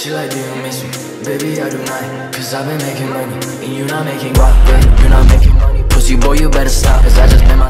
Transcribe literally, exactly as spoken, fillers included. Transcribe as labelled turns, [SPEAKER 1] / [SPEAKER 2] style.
[SPEAKER 1] She like, do you miss me? Baby, I do not, cause I've been making money and you not making guap, yeah, you not making money. Pussy boy, you better stop, cause I just been